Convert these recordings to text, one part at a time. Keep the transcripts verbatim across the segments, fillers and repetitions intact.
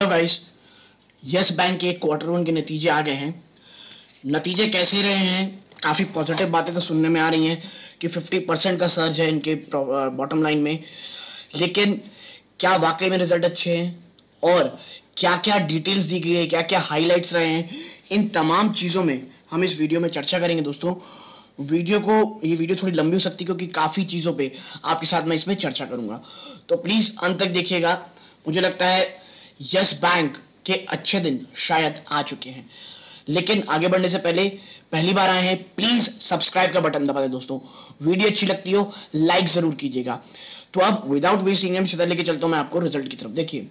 Guys, Yes Bank के quarter one के नतीजे आ गए हैं। नतीजे कैसे रहे हैं? काफी पॉजिटिव बातें तो सुनने में आ रही हैं कि पचास परसेंट का सर्ज है इनके बॉटम लाइन में। लेकिन क्या वाकई में रिजल्ट अच्छे हैं और क्या क्या डिटेल्स दी गई है, क्या क्या हाइलाइट्स रहे हैं, इन तमाम चीजों में हम इस वीडियो में चर्चा करेंगे दोस्तों। वीडियो को ये वीडियो थोड़ी लंबी हो सकती है क्योंकि काफी चीजों पे आपके साथ मैं इसमें चर्चा करूंगा, तो प्लीज अंत तक देखिएगा। मुझे लगता है यस बैंक के अच्छे दिन शायद आ चुके हैं। लेकिन आगे बढ़ने से पहले पहली बार आए हैं, प्लीज सब्सक्राइब का बटन दबा दें दोस्तों। वीडियो अच्छी लगती हो लाइक जरूर कीजिएगा। तो अब विदाउट वेस्टिंग टाइम सीधा लेके चलता हूं मैं आपको रिजल्ट की तरफ। देखिए,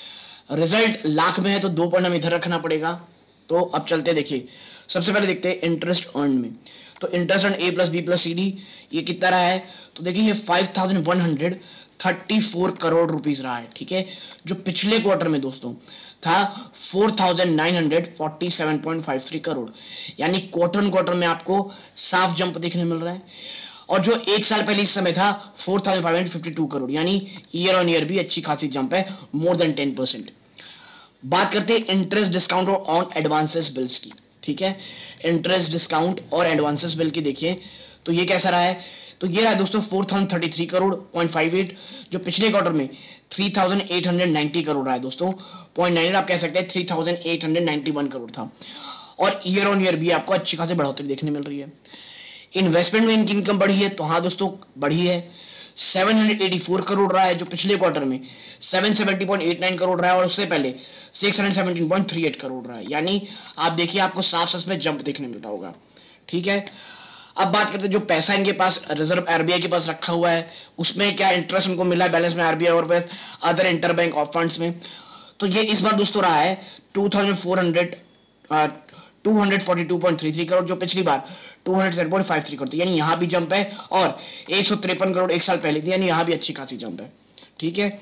रिजल्ट लाख में है तो दो पॉइंट हमें इधर रखना पड़ेगा। तो अब चलते, देखिए सबसे पहले देखते हैं इंटरेस्ट अर्न में। तो interest earn A plus B plus C D ये कितना रहा है? तो देखिए ये five thousand one hundred thirty four crore rupees रहा है, ठीक है। जो पिछले क्वार्टर में दोस्तों था four thousand nine hundred forty seven point five three crore, यानी क्वार्टर क्वार्टर में आपको साफ जंप देखने मिल रहा है। और जो एक साल पहले इस समय था four thousand five hundred fifty two crore, यानी ईयर ऑन ईयर भी अच्छी खासी जंप है, मोर देन टेन परसेंट। बात करते हैं interest discount on advances bills की, ठीक है। इंटरेस्ट डिस्काउंट और एडवांसेस बिल की देखिए तो ये कैसा रहा है? तो ये रहा दोस्तों four thousand thirty three crore point five eight, जो पिछले क्वार्टर में three thousand eight hundred ninety crore रहा है दोस्तों। पॉइंट नाइन आप कह सकते हैं three thousand eight hundred ninety one crore था। और ईयर ऑन ईयर भी आपको अच्छी खासी बढ़ोतरी देखने मिल रही है। इन्वेस्टमेंट में इनकी इनकम बढ़ी है, तो हाँ दोस्तों बढ़ी है। Seven hundred eighty four crore रहा है, जो पिछले क्वार्टर में seven seventy point eight nine crore रहा है, और उससे पहले six hundred seventeen point three eight crore रहा है। यानी आप देखिए आपको साफ साफ में जंप देखने मिल रहा होगा, ठीक है। अब बात करते हैं जो पैसा इनके पास रिजर्व आरबीआई के पास रखा हुआ है, उसमें क्या इंटरेस्ट उनको मिला है बैलेंस में आरबीआई और other inter bank of funds में। तो ये इस बार दोस्तों रहा है two thousand four hundred two hundred forty two point three three crore, जो पिछली बार two hundred seven point five three crore थी, यानी यहां भी जंप है। और एक सौ तिरपन करोड़ एक साल पहले थी, यानी यहां भी अच्छी खासी जंप है, ठीक है।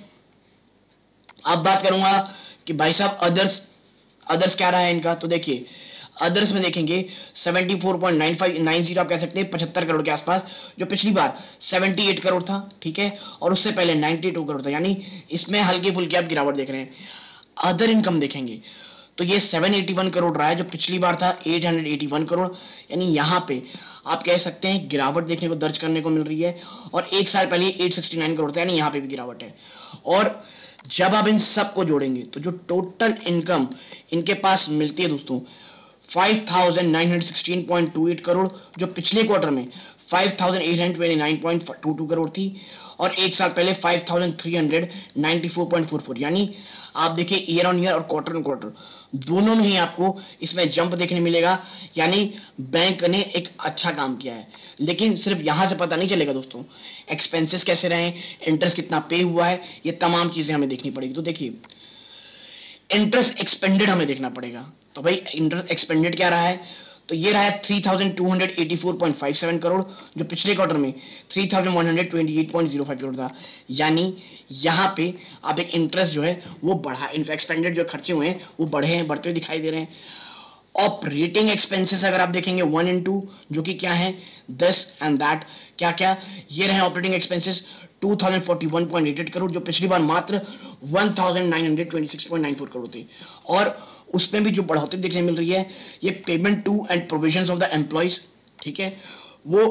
अब बात करूंगा कि भाई साहब अदर्स अदर्स क्या रहा है इनका। तो देखिए अदर्स में देखेंगे seventy four point nine five nine zero आप कह सकते हैं पचहत्तर करोड़ के आसपास, जो पिछली बार सेवेंटी एट करोड़ था, ठीक है। और उससे पहले नाइंटी टू करोड़ था, यानी इसमें हल्की फुल्की आप गिरावट देख रहे हैं। अदर इनकम देखेंगे तो ये सेवन एटी वन करोड़ रहा है, जो पिछली बार था eight hundred eighty one crore, यानी यहाँ पे आप कह सकते हैं गिरावट देखने को दर्ज करने को मिल रही है। और एक साल पहले एट सिक्सटी नाइन करोड़ था, यानी यहाँ पे भी गिरावट है। और जब आप इन सब को जोड़ेंगे तो जो टोटल इनकम इनके पास मिलती है दोस्तों five thousand nine hundred sixteen point two eight crore, जो पिछले क्वार्टर में five thousand eight hundred twenty nine point two two crore थी, और एक साल पहले five thousand three hundred ninety four point four four, यानी आप देखिए ईयर ऑन ईयर और क्वार्टर ऑन क्वार्टर दोनों में ही आपको इसमें जंप देखने मिलेगा। यानी बैंक ने एक अच्छा काम किया है। लेकिन सिर्फ यहां से पता नहीं चलेगा दोस्तों, एक्सपेंसेस कैसे रहे, इंटरेस्ट कितना पे हुआ है, ये तमाम चीजें हमें देखनी पड़ेगी। तो देखिए इंटरेस्ट एक्सपेंडेड हमें देखना पड़ेगा। तो भाई इंटरेस्ट एक्सपेंडेड क्या रहा है? तो ये रहा है three thousand two hundred eighty four point five seven crore, जो पिछले क्वार्टर में three thousand one hundred twenty eight point zero five crore था। यानी यहाँ पे आप एक इंटरेस्ट जो है वो बढ़ा, एक्सपेंडेड जो खर्चे हुए हैं वो बढ़े हैं, बढ़ते हुए दिखाई दे रहे हैं। ऑपरेटिंग एक्सपेंसेस अगर आप देखेंगे वन इन टू, जो कि क्या है दस एंड दैट, क्या क्या ये रहे operating expenses two thousand forty one point eight eight crore, जो पिछली बार मात्र one thousand nine hundred twenty six point nine four crore थी। और उसमें भी जो बढ़ोतरी देखने मिल रही है ये payment to and provisions of the employees, ठीक है, वो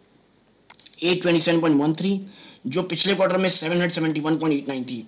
eight twenty seven point one three, जो पिछले क्वार्टर में seven hundred seventy one point eight nine थी।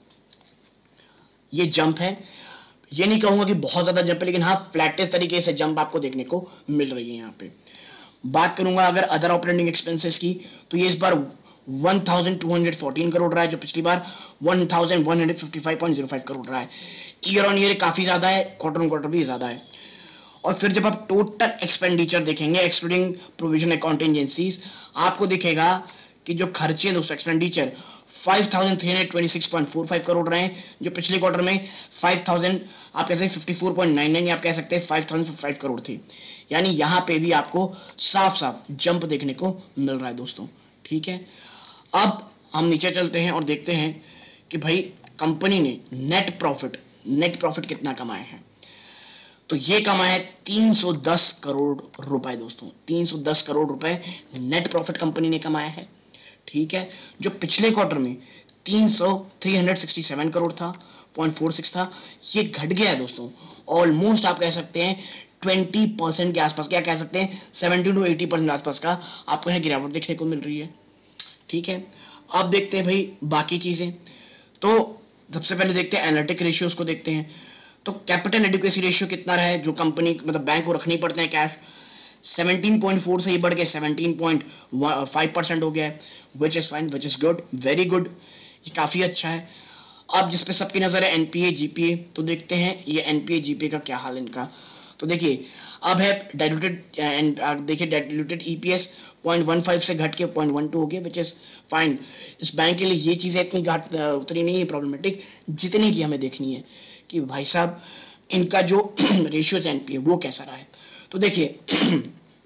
ये जंप है, ये नहीं कहूंगा कि बहुत ज्यादा जंप है, लेकिन हाँ फ्लैटेस्ट तरीके से जंप आपको देखने को मिल रही है यहाँ पे। बात करूंगा अगर अदर ऑपरेटिंग एक्सपेंसेस की, तो ये इस बार one thousand two hundred fourteen crore रहा है, जो पिछली बार one thousand one hundred fifty five point zero five crore रहा है। ईयर ऑन ईयर काफी ज्यादा है, क्वार्टर ऑन क्वार्टर भी ज्यादा है। और फिर जब आप टोटल एक्सपेंडिचर देखेंगे एक्सक्लूडिंग प्रोविजन कॉन्टिजेंसीज, आपको दिखेगा कि जो खर्चे दोस्तों expenditure five thousand three hundred twenty six point four five crore रहे हैं, जो पिछले क्वार्टर में फाइव थाउजेंड आप कह सकते हैं fifty four point nine nine, आप कह सकते हैं फाइव थाउजेंड फाइव करोड़ थी। यानी यहाँ पे भी आपको साफ साफ जंप देखने को मिल रहा है दोस्तों, ठीक है। अब हम नीचे चलते हैं और देखते हैं कि भाई कंपनी ने नेट प्रॉफिट नेट प्रॉफिट कितना कमाया है। तो ये कमाया है तीन सौ दस करोड़ रुपए दोस्तों, तीन सौ दस करोड़ रुपए नेट प्रॉफिट कंपनी ने कमाया है, ठीक है। जो पिछले क्वार्टर में तीन सौ three hundred sixty seven crore था, पॉइंट फोर सिक्स था, ये घट गया है दोस्तों, ऑलमोस्ट आप कह सकते हैं ट्वेंटी परसेंट के आसपास, क्या कह सकते हैं सेवेंटी टू एटी परसेंट आसपास का आपको यहाँ गिरावट देखने को मिल रही है। ठीक है, अब देखते हैं भाई बाकी चीजें। तो सबसे पहले देखते हैं एनालिटिक रेशियोज को देखते हैं। तो कैपिटल एडिक्वेसी रेशियो कितना रहा है जो कंपनी मतलब बैंक को रखनी पड़ते हैं कैश, सेवनटीन पॉइंट फोर से ही बढ़ के सेवनटीन पॉइंट फाइव परसेंट हो गया है, which is fine, which is good, very good, ये काफी अच्छा है। अब जिसपे सबकी नजर है एनपीए जीपीए, तो देखते हैं ये एनपीए जीपीए का क्या हाल है इनका। तो देखिए अब है डाइल्यूटेड एंड देखिए diluted EPS point one five से घट के पॉइंट वन टू हो गया, विच इज फाइन। इस बैंक के लिए ये चीजें इतनी घाट उतरी नहीं है प्रॉब्लमेटिक, जितनी की हमें देखनी है कि भाई साहब इनका जो रेशियो एनपीए वो कैसा रहा है। तो देखिए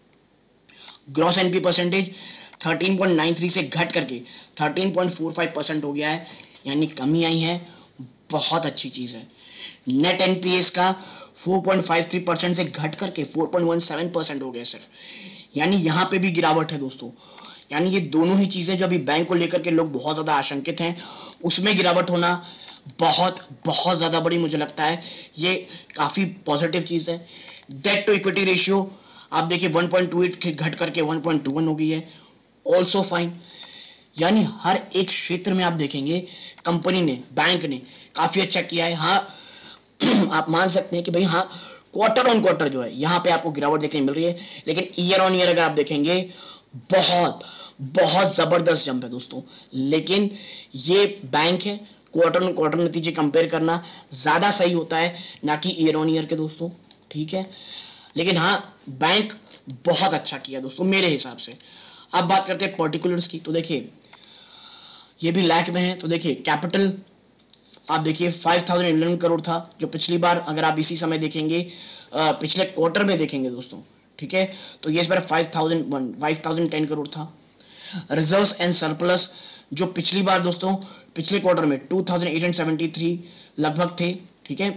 gross NPA percentage thirteen point nine three से घट करके thirteen point four five percent हो गया है, यानी कमी आई है, बहुत अच्छी चीज है। नेट एनपीएस का four point five three percent से घट करके four point one seven percent हो गया सिर्फ, यानी यहां पे भी गिरावट है दोस्तों। यानी ये दोनों ही चीजें जो अभी बैंक को लेकर के लोग बहुत ज्यादा आशंकित हैं, उसमें गिरावट होना बहुत बहुत ज्यादा बड़ी मुझे लगता है ये काफी पॉजिटिव चीज है। डेट टू इक्विटी रेशियो आप देखिए वन पॉइंट टू एट घट करके वन पॉइंट टू वन हो गई है, ऑल्सो फाइन। यानी हर एक क्षेत्र में आप देखेंगे कंपनी ने, बैंक ने काफी अच्छा किया है। हाँ आप मान सकते हैं कि भाई हाँ क्वार्टर ऑन क्वार्टर जो है यहाँ पे आपको गिरावट देखने मिल रही है, लेकिन ईयर ऑन ईयर अगर आप देखेंगे बहुत बहुत जबरदस्त जंप है दोस्तों। लेकिन ये बैंक है, क्वार्टर ऑन क्वार्टर नतीजे कंपेयर करना ज्यादा सही होता है ना कि ईयर ऑन ईयर के दोस्तों। ठीक है, लेकिन हाँ बैंक बहुत अच्छा किया दोस्तों मेरे हिसाब से। अब बात करते हैं पर्टिकुलर्स की, तो देखिए ये भी लैक में है। तो देखिए कैपिटल आप देखिए फाइव थाउजेंड इलेवन करोड़ था, जो पिछली बार अगर आप इसी समय देखेंगे पिछले क्वार्टर में देखेंगे दोस्तों, ठीक है, तो ये इस बार five thousand one five thousand ten crore था। रिजर्व्स एंड सरप्लस जो पिछली बार दोस्तों पिछले क्वार्टर में two thousand eight hundred seventy three लगभग थे, ठीक है,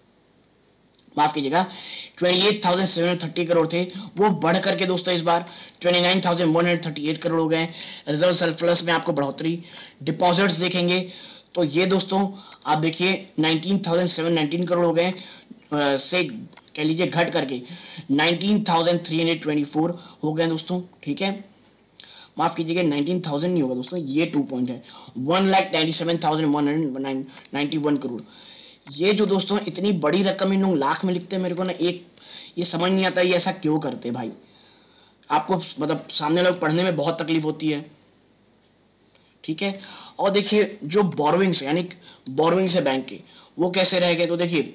माफ कीजिएगा twenty eight thousand seven hundred thirty crore थे, वो बढ़ करके दोस्तों इस बार twenty nine thousand one hundred thirty eight crore हो गए। रिजर्व सरप्लस में आपको बढ़ोतरी। डिपॉजिट्स देखेंगे तो ये दोस्तों आप देखिए nineteen thousand seven hundred nineteen crore हो गए से कह लीजिए घट करके nineteen thousand three hundred twenty four हो गए दोस्तों। ठीक है, माफ कीजिएगा नाइनटीन थाउजेंड नहीं होगा दोस्तों, ये टू पॉइंट है, one lakh ninety seven thousand one hundred ninety one crore. ये जो दोस्तों इतनी बड़ी रकम इन लोग लाख में लिखते हैं, मेरे को ना एक ये समझ नहीं आता ये ऐसा क्यों करते भाई। आपको मतलब सामने लोग पढ़ने में बहुत तकलीफ होती है। ठीक है, और देखिए जो बोरोइंग्स यानी बोरोइंग्स है बैंक के वो कैसे रह गए, तो देखिए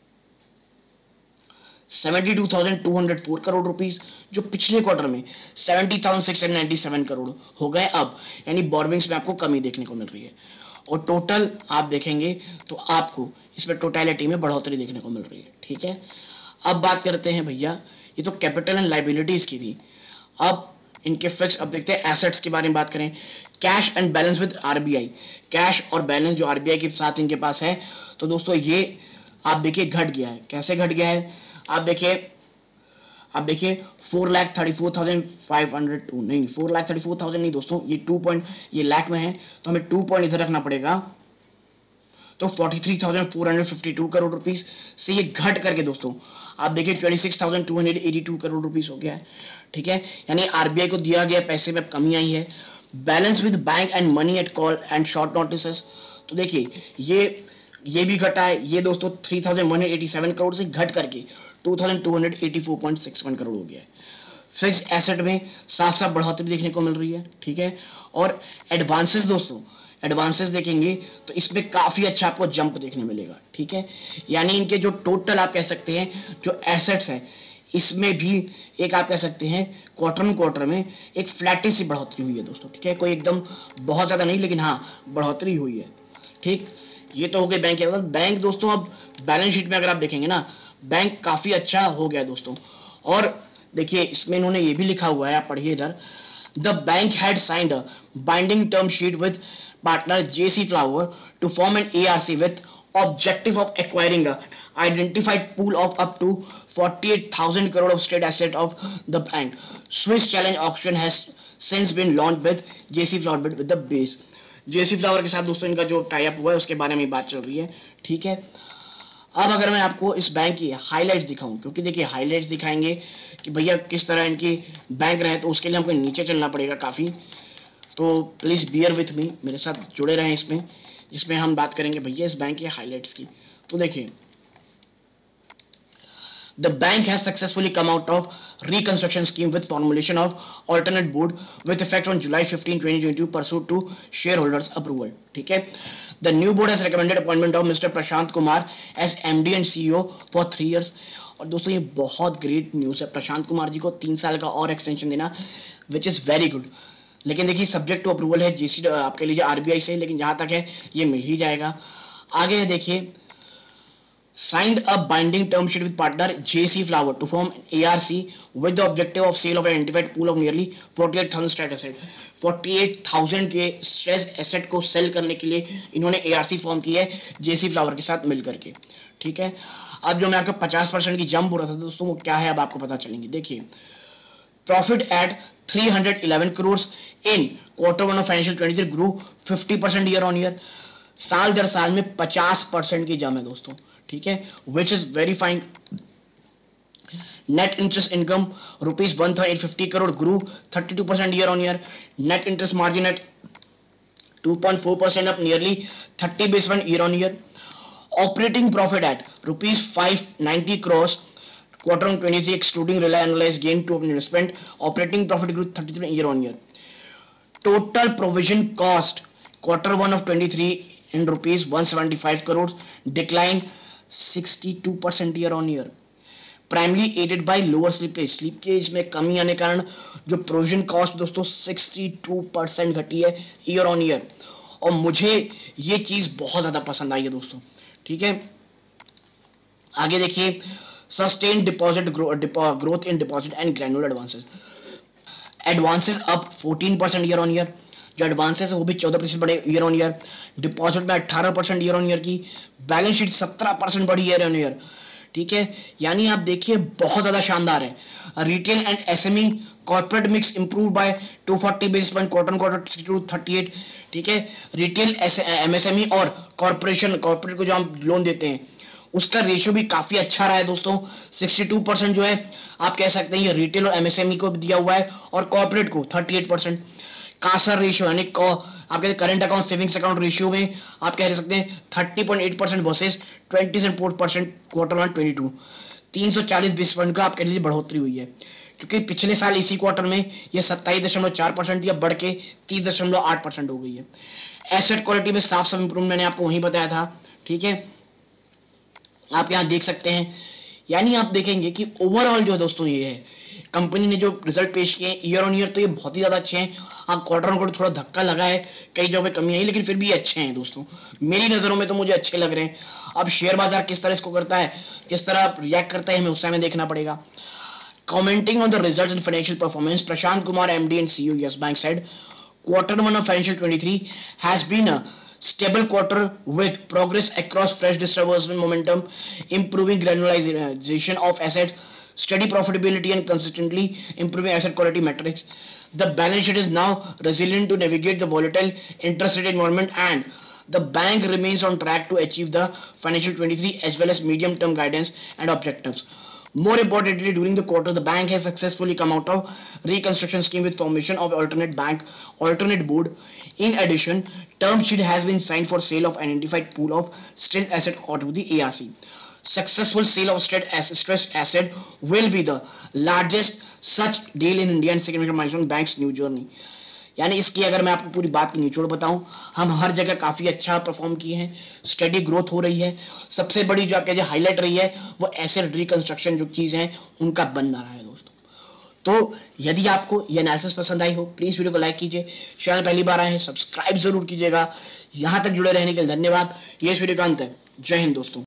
seventy two thousand two hundred four crore rupees जो पिछले क्वार्टर में seventy thousand six hundred ninety seven crore हो गए अब, यानी बोरोइंग्स में आपको कमी देखने को मिल रही है। और टोटल आप देखेंगे तो आपको इसमें टोटलिटी में बढ़ोतरी देखने को मिल रही है। ठीक है, अब बात करते हैं भैया, ये तो कैपिटल एंड लाइबिलिटीज की थी, अब इनके फिक्स अब देखते हैं एसेट्स के बारे में बात करें। Cash and balance with RBI, cash और बैलेंस जो आरबीआई के साथ इनके पास है, तो दोस्तों ये आप देखिए घट गया है। कैसे घट गया है आप देखिए, आप देखिए four lakh thirty four thousand five hundred two नहीं four lakh thirty four thousand नहीं दोस्तों, ये टू पॉइंट ये लाख में है तो हमें टू पॉइंट इधर रखना पड़ेगा, तो forty three thousand four hundred fifty two crore rupees से ये घट करके दोस्तों आप देखिए twenty six thousand two hundred eighty two crore rupees हो गया है। ठीक है, यानी आरबीआई को दिया गया पैसे में कमी आई है। Balance with bank and money at call and short notices, तो देखिए ये ये भी घटा है, ये दोस्तों three thousand one hundred eighty seven crore से घट करके two thousand two hundred eighty four point six one crore हो गया है। फिक्स एसेट में साफ साफ बढ़ोतरी देखने को मिल रही है। ठीक है, और एडवांसेस दोस्तों एडवांसेस देखेंगे तो इसमें काफी अच्छा आपको जंप देखने मिलेगा। ठीक है, यानी इनके जो टोटल आप कह सकते हैं जो एसेट्स है इसमें भी एक आप कह सकते हैं क्वार्टर ऑन क्वार्टर में एक फ्लैटिश सी बढ़ोतरी हुई है दोस्तों। ठीक है, कोई एकदम बहुत ज्यादा नहीं लेकिन हाँ बढ़ोतरी हुई है। ठीक, ये तो हो गए बैंक के। बैंक दोस्तों अब बैलेंस शीट में अगर आप देखेंगे ना बैंक काफी अच्छा हो गया दोस्तों। और देखिए इसमें इन्होंने ये भी लिखा हुआ है, आप पढ़िए इधर, the bank had signed a binding term sheet with partner JC flower to form an ARC with objective of acquiring a identified pool of up to forty-eight thousand crore of state asset of the bank. Swiss challenge auction has since been launched with J C Flower bid with the base. J C Flower के साथ दोस्तों इनका जो tie up हुआ है उसके बारे में बात चल रही है। ठीक है, अब अगर मैं आपको इस बैंक की हाइलाइट्स दिखाऊं, क्योंकि देखिए हाइलाइट्स दिखाएंगे कि भैया किस तरह इनकी बैंक रहे, तो उसके लिए हमको नीचे चलना पड़ेगा काफ़ी। तो प्लीज़ बियर विथ मी, मेरे साथ जुड़े रहें इसमें, जिसमें हम बात करेंगे भैया इस बैंक के हाइलाइट्स की। तो देखिए, the bank has successfully come out of reconstruction scheme with formulation of alternate board with effect on July fifteenth twenty twenty-two pursuant to shareholders approval. ठीक है, the new board has recommended appointment of Mr. Prashant Kumar as M D and C E O for three years. और दोस्तों ये बहुत great news है, प्रशांत कुमार जी को तीन साल का और एक्सटेंशन देना, विच इज़ वेरी गुड। लेकिन देखिए सब्जेक्ट टू अप्रूवल है जीसी आपके लीजिए आरबीआई से, लेकिन जहां तक है ये मिल ही जाएगा। आगे देखिए, signed a binding term sheet with partner J C Flower to form A R C with the objective of sale of an identified pool of nearly forty-eight thousand stressed asset. forty-eight thousand के stress asset को sell करने के लिए इन्होंने A R C form की है जेसी flower के साथ मिल करके। ठीक है, अब जो मैं आपको पचास परसेंट की जंप बोल रहा था दोस्तों, वो क्या है अब आपको पता चलेंगे। देखिए, profit at three hundred eleven crores in quarter one of financial twenty-three grew fifty percent year on year. साल दर साल में पचास परसेंट की जम है दोस्तों। ठीक है, which is very fine. Net interest income rupees one thousand eight fifty crore grew thirty two percent year on year. Net interest margin at two point four percent up nearly thirty base point year on year. Operating profit at rupees five ninety crore quarter on twenty-three excluding realized gain to investment. Operating profit grew thirty three year on year. Total provision cost quarter one of twenty-three in rupees one seventy-five crores declined sixty-two percent year on year, primarily aided by lower slippage. Slippage में कमी आने कारण जो provision cost दोस्तों sixty-two percent घटी है year on year, और मुझे ये चीज बहुत ज्यादा पसंद आई है दोस्तों। ठीक है, आगे देखिए, sustain deposit growth in deposit and granular advances. Advances up fourteen percent year on year, जो एडवांसेस है वो भी चौदह प्रतिशत बढ़े ईयर ऑन ईयर। डिपॉजिट में अठारह परसेंट ईयर ऑन ईयर की। बैलेंस शीट सत्रह परसेंट बढ़ी ईयर ऑन ईयर। ठीक है, यानी आप देखिए बहुत ज्यादा शानदार है। Retail and SME corporate mix improve by two forty basis point quarter quarter two thirty eight. ठीक है, रिटेल एमएसएमई और कॉर्पोरेशन कॉर्पोरेट को जो हम लोन देते हैं उसका रेशियो भी काफी अच्छा रहा है दोस्तों। बासठ परसेंट जो है आप कह सकते हैं ये रिटेल और एमएसएमई को दिया हुआ है, और कॉर्पोरेट को अड़तीस परसेंट। कासर रेशियो यानी आपके current account savings account ratio में आप कह सकते हैं thirty point eight percent versus twenty percent quarter one twenty two. तीन सौ चालीस बेसिस पॉइंट का आपके लिए बढ़ोतरी हुई है, क्योंकि पिछले साल इसी क्वार्टर में ये सत्ताईस दशमलव चार परसेंट थी, अब बढ़ के तीस दशमलव आठ परसेंट हो गई है। एसेट क्वालिटी में साफ साफ इंप्रूवमेंट मैंने आपको वहीं बताया था। ठीक है, आप यहां देख सकते हैं, यानी आप देखेंगे कि ओवरऑल जो दोस्तों ये है कंपनी ने जो रिजल्ट पेश किए ईयर ऑन ईयर तो ये बहुत ही ज्यादा अच्छे हैं। हाँ, क्वार्टर ऑन क्वार्टर थोड़ा धक्का लगा है, कई जगह पे कमी आई, लेकिन फिर भी अच्छे हैं दोस्तों। मेरी नजरों में तो मुझे अच्छे लग रहे हैं। अब शेयर बाजार किस तरह इसको करता है, किस तरह रिएक्ट करता है, हमें उस समय देखना पड़ेगा। Commenting on the results and financial performance, Prashant Kumar MD and CEO yes bank said quarter one of financial twenty-three has been a stable quarter with progress across fresh disbursement momentum, improving granularization of assets, steady profitability and consistently improving asset quality metrics. The balance sheet is now resilient to navigate the volatile interest rate environment, and the bank remains on track to achieve the financial twenty-three as well as medium term guidance and objectives. More importantly, during the quarter, the bank has successfully come out of reconstruction scheme with formation of alternate bank, alternate board. In addition, term sheet has been signed for sale of identified pool of stressed asset or to the A R C. Successful sale of stressed asset will be the largest such deal in India and significant milestone bank's new journey. यानी इसकी अगर मैं आपको पूरी बात की निचोड़ बताऊं, हम हर जगह काफी अच्छा परफॉर्म किए हैं, स्टडी ग्रोथ हो रही है। सबसे बड़ी जो आपके हाईलाइट रही है वो एसेट रिकंस्ट्रक्शन जो चीज है उनका बनना रहा है दोस्तों। तो यदि आपको ये एनालिसिस पसंद आई हो, प्लीज वीडियो को लाइक कीजिए। चैनल पहली बार आए हैं सब्सक्राइब जरूर कीजिएगा। यहां तक जुड़े रहने के लिए धन्यवाद। ये इस वीडियो का अंत है। जय हिंद दोस्तों।